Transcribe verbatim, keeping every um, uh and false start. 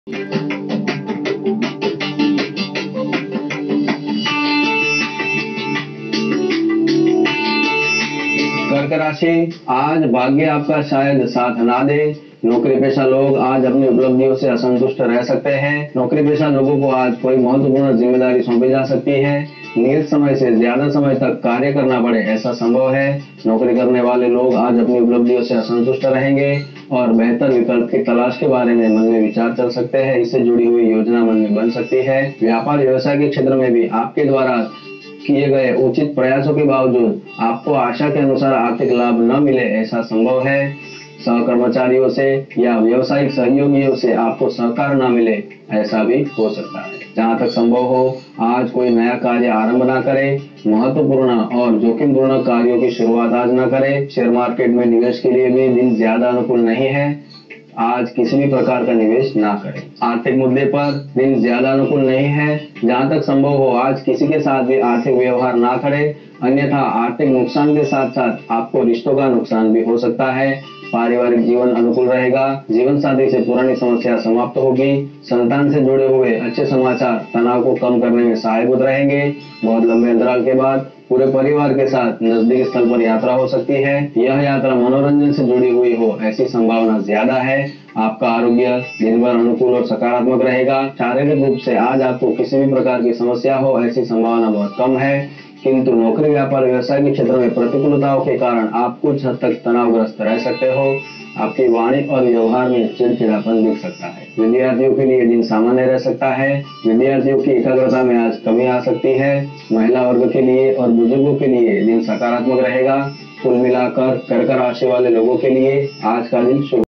कर्क राशि, आज भाग्य आपका शायद साथ ना दे। नौकरी पेशा लोग आज अपनी उपलब्धियों से असंतुष्ट रह सकते हैं। नौकरी पेशा लोगों को आज कोई महत्वपूर्ण जिम्मेदारी सौंपी जा सकती है। नियत समय से ज्यादा समय तक कार्य करना पड़े ऐसा संभव है। नौकरी करने वाले लोग आज अपनी उपलब्धियों से असंतुष्ट रहेंगे और बेहतर विकल्प की तलाश के बारे में मन में विचार चल सकते हैं। इससे जुड़ी हुई योजना मन में बन सकती है। व्यापार व्यवसाय के क्षेत्र में भी आपके द्वारा किए गए उचित प्रयासों के बावजूद आपको आशा के अनुसार आर्थिक लाभ न मिले ऐसा संभव है। सहकर्मचारियों से या व्यावसायिक सहयोगियों से आपको सहकार न मिले ऐसा भी हो सकता है। जहां तक संभव हो आज कोई नया कार्य आरंभ ना करें। महत्वपूर्ण और जोखिमपूर्ण कार्यों की शुरुआत आज न करें। शेयर मार्केट में निवेश के लिए भी दिन ज्यादा अनुकूल नहीं है। आज किसी भी प्रकार का निवेश ना करें। आर्थिक मुद्दे पर दिन ज्यादा अनुकूल नहीं है। जहां तक संभव हो आज किसी के साथ भी आर्थिक व्यवहार ना करें, अन्यथा आर्थिक नुकसान के साथ साथ आपको रिश्तों का नुकसान भी हो सकता है। पारिवारिक जीवन अनुकूल रहेगा। जीवन साथी से पुरानी समस्या समाप्त होगी। संतान से जुड़े हुए अच्छे समाचार तनाव को कम करने में सहायक रहेंगे। बहुत लंबे अंतराल के बाद पूरे परिवार के साथ नजदीकी स्थल पर यात्रा हो सकती है। यह यात्रा मनोरंजन से जुड़ी हुई हो ऐसी संभावना ज्यादा है। आपका आरोग्य दिन भर अनुकूल और सकारात्मक रहेगा। शारीरिक रूप से आज आपको किसी भी प्रकार की समस्या हो ऐसी संभावना बहुत कम है, किंतु नौकरी व्यापार व्यवसाय के क्षेत्र में प्रतिकूलताओं के कारण आप कुछ हद तक तनावग्रस्त रह सकते हो। आपकी वाणी और व्यवहार में चिड़चिड़ापन दिख सकता है। विद्यार्थियों के लिए दिन सामान्य रह सकता है। विद्यार्थियों की एकाग्रता में आज कमी आ सकती है। महिला वर्ग के लिए और बुजुर्गों के लिए दिन सकारात्मक रहेगा। कुल मिलाकर कर्क राशि वाले लोगों के लिए आज का दिन शुभ